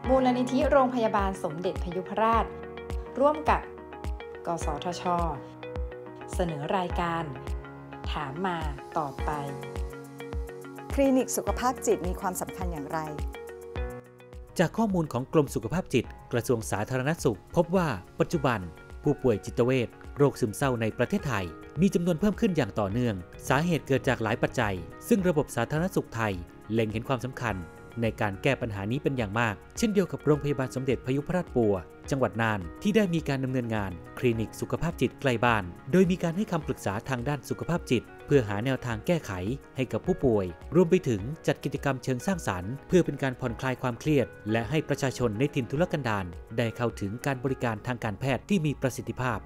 มูลนิธิโรงพยาบาลสมเด็จพยุพราชร่วมกับกสทช.เสนอรายการถามมาตอบไปคลินิกสุขภาพจิตมีความสำคัญอย่างไรจากข้อมูลของกรมสุขภาพจิตกระทรวงสาธารณสุขพบว่าปัจจุบันผู้ป่วยจิตเวชโรคซึมเศร้าในประเทศไทยมีจำนวนเพิ่มขึ้นอย่างต่อเนื่องสาเหตุเกิดจากหลายปัจจัยซึ่งระบบสาธารณสุขไทยเล็งเห็นความสำคัญในการแก้ปัญหานี้เป็นอย่างมากเช่นเดียวกับโรงพยาบาลสมเด็จพยุพราชปัวจังหวัดน่านที่ได้มีการดำเนินงานคลินิกสุขภาพจิตใกล้บ้านโดยมีการให้คำปรึกษาทางด้านสุขภาพจิตเพื่อหาแนวทางแก้ไขให้กับผู้ป่วยรวมไปถึงจัดกิจกรรมเชิงสร้างสรรค์เพื่อเป็นการผ่อนคลายความเครียดและให้ประชาชนในถิ่นทุรกันดารได้เข้าถึงการบริการทางการแพทย์ที่มีประสิทธิภาพ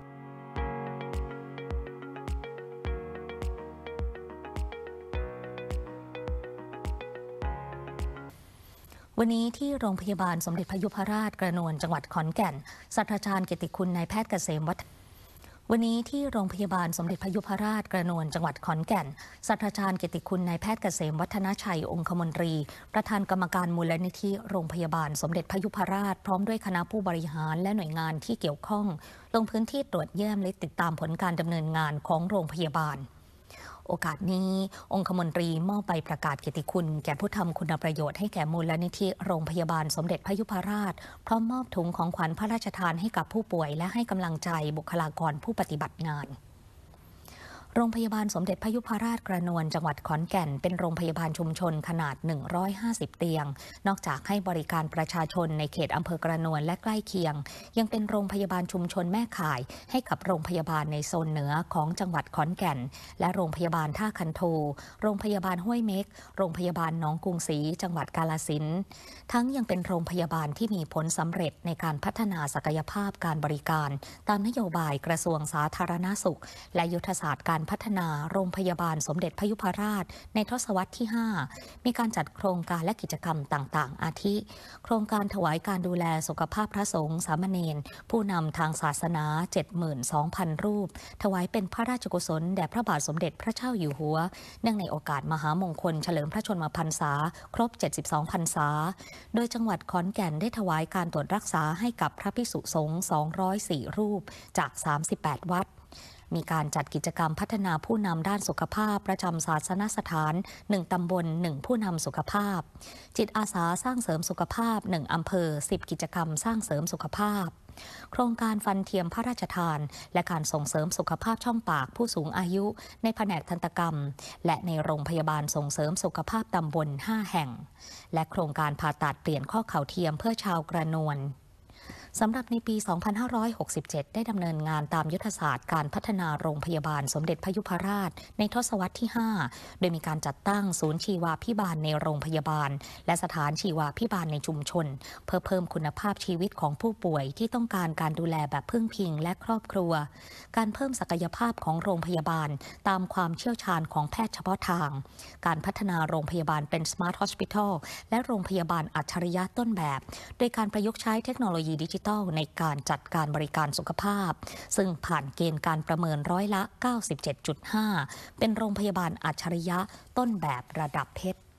วันนี้ที่โรงพยาบาลสมเด็จพยุพราชกระนวนจังหวัดขอนแก่นศาสตราจารย์เกียรติคุณนายแพทย์เกษมวัฒน์วันนี้ที่โรงพยาบาลสมเด็จพยุพราชกระนวนจังหวัดขอนแก่นศาสตราจารย์เกียรติคุณนายแพทย์เกษมวัฒนชัยองคมนตรีประธานกรรมการมูลนิธิโรงพยาบาลสมเด็จพยุพราชพร้อมด้วยคณะผู้บริหารและหน่วยงานที่เกี่ยวข้องลงพื้นที่ตรวจเยี่ยมและติดตามผลการดำเนินงานของโรงพยาบาลโอกาสนี้องคมนตรีมอบใบประกาศเกียรติคุณแก่ผู้ทำคุณประโยชน์ให้แก่มูลนิธิโรงพยาบาลสมเด็จพยุพราชพร้อมมอบถุงของขวัญพระราชทานให้กับผู้ป่วยและให้กำลังใจบุคลากรผู้ปฏิบัติงานโรงพยาบาลสมเด็จพยุพราชกระนวนจังหวัดขอนแก่นเป็นโรงพยาบาลชุมชนขนาด150เตียงนอกจากให้บริการประชาชนในเขตอำเภอกระนวนและใกล้เคียงยังเป็นโรงพยาบาลชุมชนแม่ข่ายให้กับโรงพยาบาลในโซนเหนือของจังหวัดขอนแก่นและโรงพยาบาลท่าคันโทโรงพยาบาลห้วยเม็กโรงพยาบาลหนองกรุงศรีจังหวัดกาฬสินธุ์ทั้งยังเป็นโรงพยาบาลที่มีผลสำเร็จในการพัฒนาศักยภาพการบริการตามนโยบายกระทรวงสาธารณสุขและยุทธศาสตร์การพัฒนาโรงพยาบาลสมเด็จพยุพราชในทศวรรษที่ 5มีการจัดโครงการและกิจกรรมต่างๆอาทิโครงการถวายการดูแลสุขภาพพระสงฆ์สามเณรผู้นำทางศาสนา 72,000 รูปถวายเป็นพระราชกุศลแด่พระบาทสมเด็จพระเจ้าอยู่หัวเนื่องในโอกาสมหามงคลเฉลิมพระชนมพรรษาครบ 72 พรรษาโดยจังหวัดขอนแก่นได้ถวายการตรวจรักษาให้กับพระภิกษุสงฆ์ 204 รูปจาก 38 วัดมีการจัดกิจกรรมพัฒนาผู้นำด้านสุขภาพประจำศาสนสถาน1ตำบล1ผู้นำสุขภาพจิตอาสาสร้างเสริมสุขภาพ1อำเภอ10กิจกรรมสร้างเสริมสุขภาพโครงการฟันเทียมพระราชทานและการส่งเสริมสุขภาพช่องปากผู้สูงอายุในแผนกทันตกรรมและในโรงพยาบาลส่งเสริมสุขภาพตำบล5แห่งและโครงการผ่าตัดเปลี่ยนข้อเข่าเทียมเพื่อชาวกระนวนสำหรับในปี 2567 ได้ดำเนินงานตามยุทธศาสตร์การพัฒนาโรงพยาบาลสมเด็จพยุพราชในทศวรรษที่ 5 โดยมีการจัดตั้งศูนย์ชีวาภิบาลในโรงพยาบาลและสถานชีวาภิบาลในชุมชนเพื่อเพิ่มคุณภาพชีวิตของผู้ป่วยที่ต้องการการดูแลแบบพึ่งพิงและครอบครัวการเพิ่มศักยภาพของโรงพยาบาลตามความเชี่ยวชาญของแพทย์เฉพาะทางการพัฒนาโรงพยาบาลเป็น Smart Hospital และโรงพยาบาลอัจฉริยะต้นแบบโดยการประยุกต์ใช้เทคโนโลยีดิจิทัลในการจัดการบริการสุขภาพซึ่งผ่านเกณฑ์การประเมินร้อยละ 97.5 เป็นโรงพยาบาลอัจฉริยะต้นแบบระดับเพชร